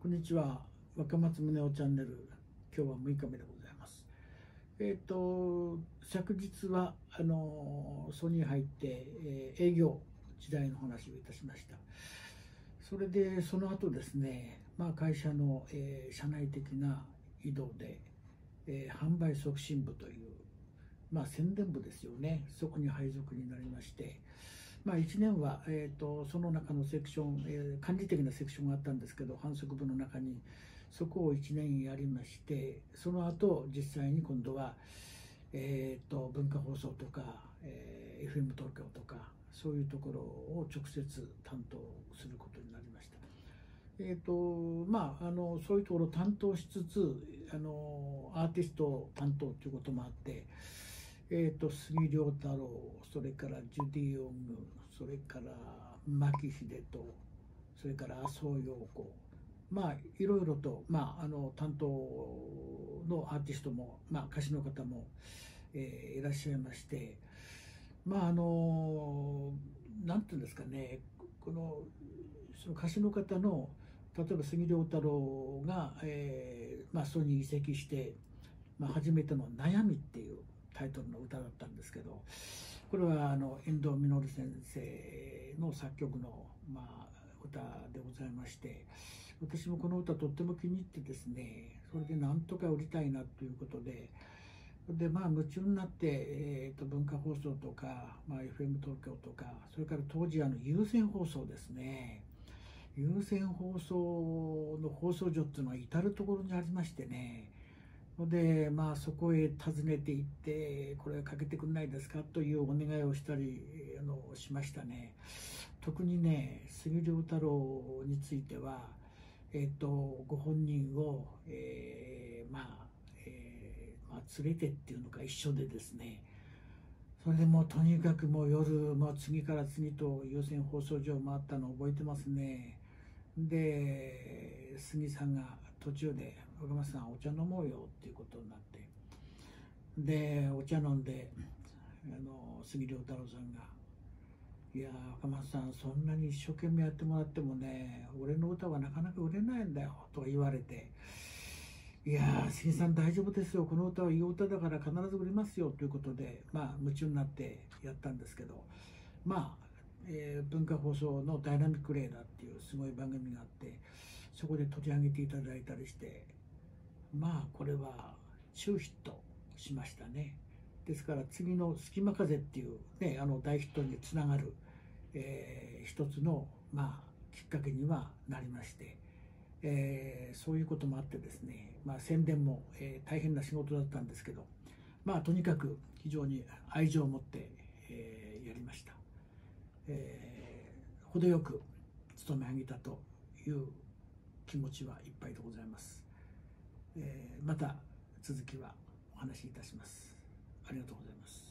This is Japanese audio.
こんにちは。若松宗男チャンネル。今日は6日目でございます。昨日はソニー入って、営業時代の話をいたしました。それでその後ですね、会社の、社内的な移動で、販売促進部という、宣伝部ですよね。そこに配属になりまして、1年は、その中のセクション、管理的なセクションがあったんですけど、販促部の中にそこを1年やりまして、その後実際に今度は、文化放送とか、FM 東京とかそういうところを直接担当することになりました。そういうところを担当しつつ、アーティスト担当ということもあって、杉良太郎、それからジュディ・オング、それから牧秀人、それから麻生陽子、いろいろと、担当のアーティストも、歌手の方も、いらっしゃいまして、なんていうんですかね、その歌手の方の、例えば杉良太郎が、ソニーに移籍して、初めての悩みっていうタイトルの歌だったんですけど、これは遠藤実先生の作曲の、歌でございまして、私もこの歌とっても気に入ってですね、それでなんとか売りたいなということで、夢中になって、文化放送とか、FM 東京とか、それから当時有線放送ですね、有線放送の放送所っていうのは至る所にありましてね、でそこへ訪ねて行ってこれかけてくれないですかというお願いをしたりしましたね。特にね、杉良太郎については、ご本人を、連れてっていうのか一緒でですね、それでもうとにかくもう夜次から次と有線放送所を回ったのを覚えてますね。で杉さんが途中で「若松さんお茶飲もうよ」っていうことになって、でお茶飲んで杉良太郎さんが「いや若松さん、そんなに一生懸命やってもらってもね、俺の歌はなかなか売れないんだよ」と言われて「いや杉さん大丈夫ですよ、この歌はいい歌だから必ず売れますよ」ということで夢中になってやったんですけど、文化放送のダイナミックレーダーっていうすごい番組があって、そこで取り上げていただいたりして、これは中ヒットしましたね。ですから次の隙間風っていうね、大ヒットにつながる、一つのきっかけにはなりまして、そういうこともあってですね、宣伝も、大変な仕事だったんですけど、とにかく非常に愛情を持って、やりました。程よく務め上げたという気持ちはいっぱいでございます。また続きはお話しいたします。ありがとうございます。